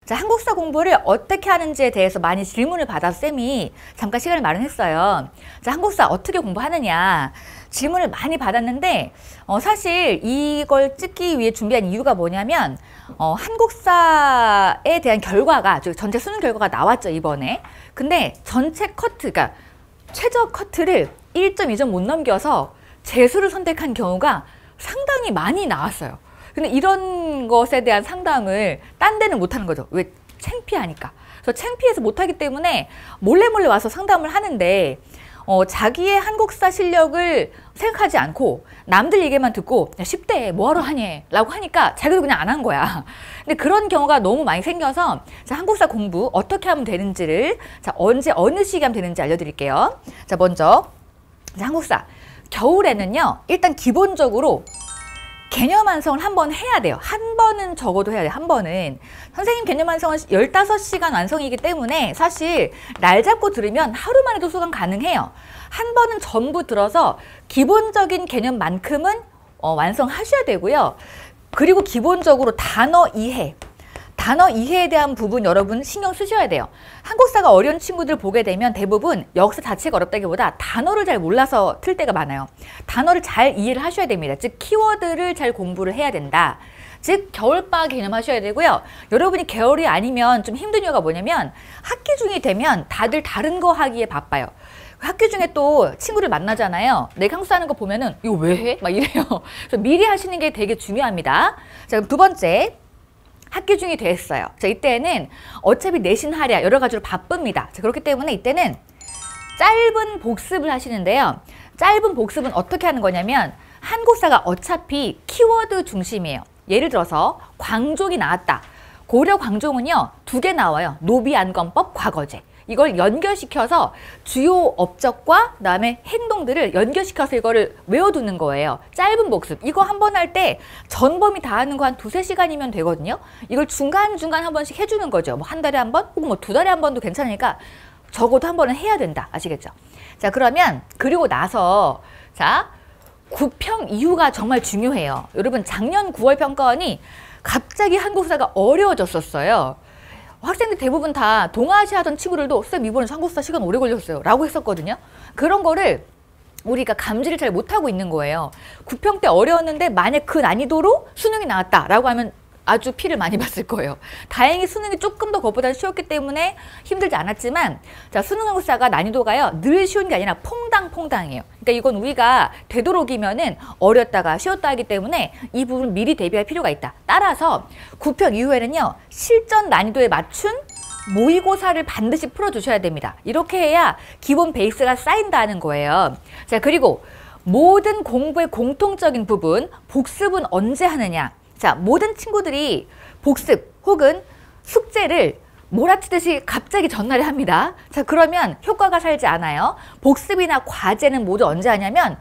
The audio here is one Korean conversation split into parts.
자, 한국사 공부를 어떻게 하는지에 대해서 많이 질문을 받아서 쌤이 잠깐 시간을 마련했어요. 자, 한국사 어떻게 공부하느냐 질문을 많이 받았는데 사실 이걸 찍기 위해 준비한 이유가 뭐냐면 한국사에 대한 결과가 전체 수능 결과가 나왔죠, 이번에. 근데 전체 커트, 그러니까 최저 커트를 1.2점 못 넘겨서 재수를 선택한 경우가 상당히 많이 나왔어요. 근데 이런 것에 대한 상담을 딴 데는 못하는 거죠. 왜? 창피하니까. 그래서 창피해서 못하기 때문에 몰래 와서 상담을 하는데 자기의 한국사 실력을 생각하지 않고 남들 얘기만 듣고 야, 10대 뭐하러 하니? 라고 하니까 자기도 그냥 안 한 거야. 근데 그런 경우가 너무 많이 생겨서 자, 한국사 공부 어떻게 하면 되는지를 자, 언제 어느 시기에 하면 되는지 알려드릴게요. 자, 먼저 자, 한국사 겨울에는요. 일단 기본적으로 개념 완성을 한번 해야 돼요. 한 번은 적어도 해야 돼요. 한 번은. 선생님 개념 완성은 15시간 완성이기 때문에 사실 날 잡고 들으면 하루 만에도 수강 가능해요. 한 번은 전부 들어서 기본적인 개념만큼은 완성하셔야 되고요. 그리고 기본적으로 단어 이해에 대한 부분 여러분 신경 쓰셔야 돼요. 한국사가 어려운 친구들 보게 되면 대부분 역사 자체가 어렵다기보다 단어를 잘 몰라서 틀 때가 많아요. 단어를 잘 이해를 하셔야 됩니다. 즉 키워드를 잘 공부를 해야 된다. 즉 겨울방학 개념하셔야 되고요. 여러분이 겨울이 아니면 좀 힘든 이유가 뭐냐면 학기 중이 되면 다들 다른 거 하기에 바빠요. 학기 중에 또 친구를 만나잖아요. 내가 한국사 하는 거 보면은 이거 왜 해? 막 이래요. 그래서 미리 하시는 게 되게 중요합니다. 자, 그럼 두 번째. 학기 중이 됐어요. 자, 이때는 어차피 내신 하랴 여러 가지로 바쁩니다. 자, 그렇기 때문에 이때는 짧은 복습을 하시는데요. 짧은 복습은 어떻게 하는 거냐면 한국사가 어차피 키워드 중심이에요. 예를 들어서 광종이 나왔다. 고려 광종은요 2개 나와요. 노비안건법, 과거제. 이걸 연결시켜서 주요 업적과 그다음에 행동들을 연결시켜서 이거를 외워두는 거예요. 짧은 복습. 이거 한 번 할 때 전범위 다 하는 거 한 2~3시간이면 되거든요. 이걸 중간중간 한 번씩 해주는 거죠. 뭐 한 달에 한 번, 혹은 뭐 2달에 한 번도 괜찮으니까 적어도 한 번은 해야 된다. 아시겠죠? 자, 그러면 그리고 나서 자, 구평 이후가 정말 중요해요. 여러분 작년 9월 평가원이 갑자기 한국사가 어려워졌었어요. 학생들 대부분 다 동아시아 하던 친구들도 쌤 이번에 한국사 시간 오래 걸렸어요 라고 했었거든요. 그런 거를 우리가 감지를 잘 못하고 있는 거예요. 구평 때 어려웠는데 만약 그 난이도로 수능이 나왔다 라고 하면 아주 피를 많이 봤을 거예요. 다행히 수능이 조금 더 그것보다 쉬웠기 때문에 힘들지 않았지만 자, 수능 한국사가 난이도가요 늘 쉬운 게 아니라 퐁당퐁당이에요. 그러니까 이건 우리가 되도록이면은 어렵다가 쉬웠다 하기 때문에 이 부분 미리 대비할 필요가 있다. 따라서 구평 이후에는요 실전 난이도에 맞춘 모의고사를 반드시 풀어주셔야 됩니다. 이렇게 해야 기본 베이스가 쌓인다는 거예요. 자, 그리고 모든 공부의 공통적인 부분 복습은 언제 하느냐. 자, 모든 친구들이 복습 혹은 숙제를 몰아치듯이 갑자기 전날에 합니다. 자, 그러면 효과가 살지 않아요. 복습이나 과제는 모두 언제 하냐면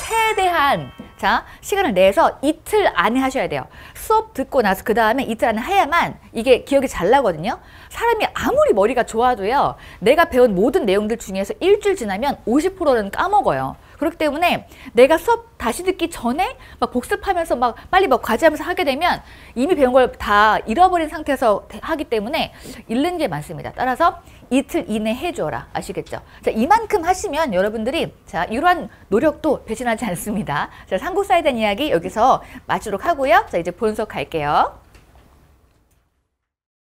최대한 자, 시간을 내서 이틀 안에 하셔야 돼요. 수업 듣고 나서 그 다음에 이틀 안에 해야만 이게 기억이 잘 나거든요. 사람이 아무리 머리가 좋아도요. 내가 배운 모든 내용들 중에서 일주일 지나면 50%는 까먹어요. 그렇기 때문에 내가 수업 다시 듣기 전에 막 복습하면서 막 빨리 막 과제하면서 하게 되면 이미 배운 걸 다 잃어버린 상태에서 하기 때문에 잃는 게 많습니다. 따라서 이틀 이내 해줘라. 아시겠죠? 자, 이만큼 하시면 여러분들이 자, 이러한 노력도 배신하지 않습니다. 자, 한국사에 대한 이야기 여기서 마치도록 하고요. 자, 이제 본석 갈게요.